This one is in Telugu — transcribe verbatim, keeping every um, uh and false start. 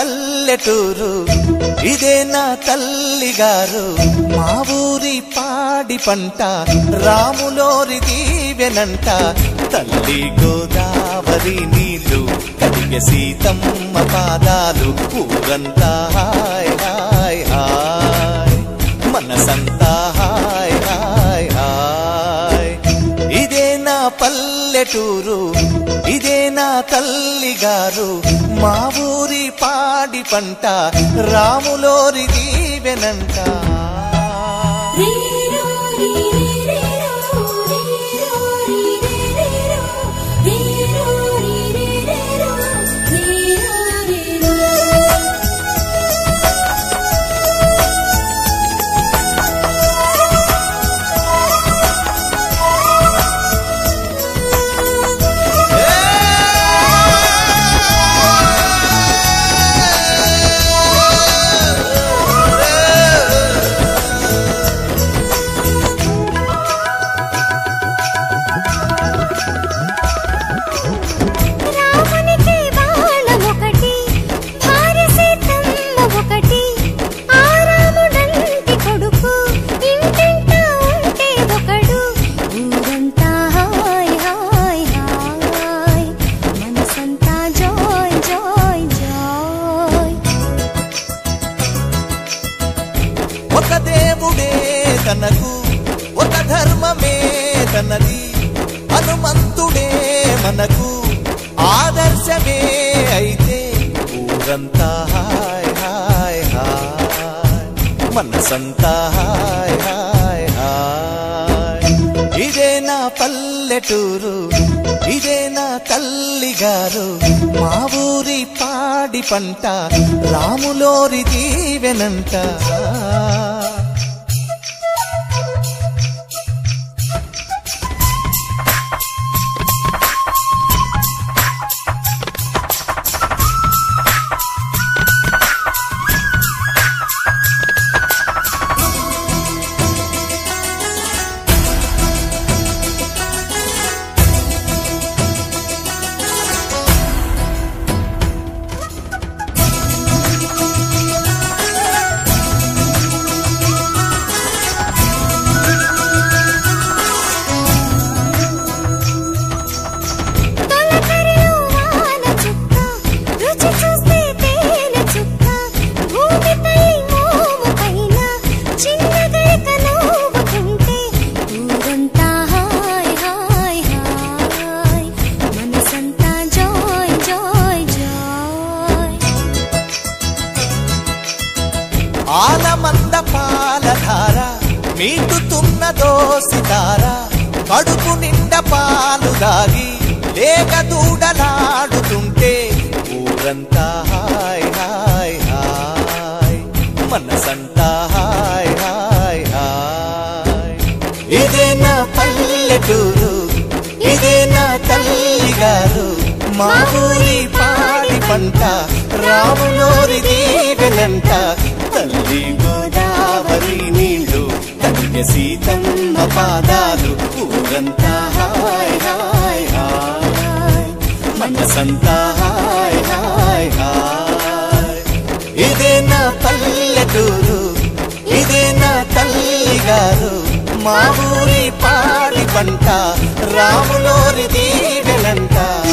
పల్లెటూరు ఇదే నా తల్లిగారు మా ఊరి పాడి పంట రాములోరి దీవెనంట తల్లి గోదావరి నీళ్ళు కడిగ సీతమ్మ పాదాలు ఊరంతా హాయ్ హాయ్ హాయ్ మనసంతా హాయ్ హాయ్ హాయ్ ఇదే నా పల్లెటూరు ఇదే నా తల్లిగారు మా ఊరి పాడి పంట రాములోరి దీవెనంట ఒక దేవుడే తనకు ఒక ధర్మమే తనది హనుమంతుడే మనకు ఆదర్శమే అయితే ఊరంతా హాయ్ హాయ్ హాయ్ మనసంతా హాయ్ హాయ్ హాయ్ ఇదే నా పల్లెటూరు ఇదే నా తల్లిగారు మా ఊరి పాడి పంట రాములోరి దీవెనంట ఆలమంద పాలధార మీటుతున్నదో సితార కడుపు నిండా పాలు దాగి లేక దూడలాడుతుంటే ఊరంతా హాయ్ హాయ్ హాయ్ మనసంతా హాయ్ హాయ్ హాయ్ ఇదే నా పల్లెటూరు ఇదే నా తల్లిగారు మా ఊరి పాడి పంట రాములోరి దీవెనంట తల్లి గోదావరి నీళ్ళు కడిగ సీతమ్మ పాదాలు ఊరంతా హాయ్ హాయ్ హాయ్ మనసంతా హాయ్ హాయ్ హాయ్ ఇదే నా పల్లెటూరు ఇదే నా తల్లిగారు మా ఊరి పాడి పంట రాములోరి దీవెనంట